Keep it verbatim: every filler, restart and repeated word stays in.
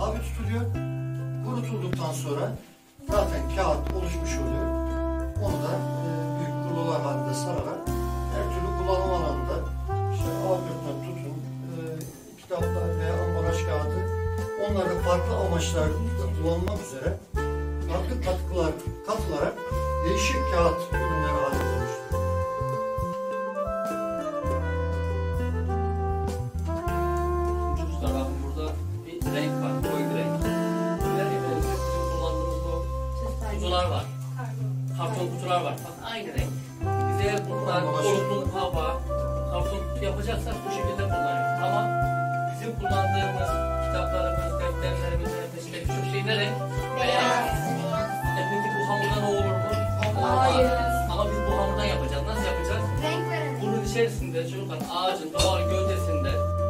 tabi tutuluyor. Kurutulduktan sonra zaten kağıt oluşmuş oluyor. Onu da e, büyük rulolar halinde sararak her türlü kullanım alanında işte A dörtten tutun, e, kitaplar veya ambalaj kağıdı, onları farklı amaçlarda kullanmak üzere farklı katkılar katılarak değişik kağıt ürünleri halinde oluşturuyor. Bakın burada bir renk var, koyu bir renk. Her yerimizde bizim kullandığımız o kutular var. Karton kutular var. Bak aynı renk. Biz eğer bundan olsun hava, karton kutu yapacaksak bu şekilde kullanıyoruz. Ama bizim kullandığımız kitaplarımız, defterlerimiz, işte birçok şey ne renk? Beyaz. E peki bu hamurdan olur mu? Hayır. Ama biz bu hamurdan yapacağız. Nasıl yapacağız? Renk verelim. Bunun içerisinde çocuklar ağacın doğal gövdesinde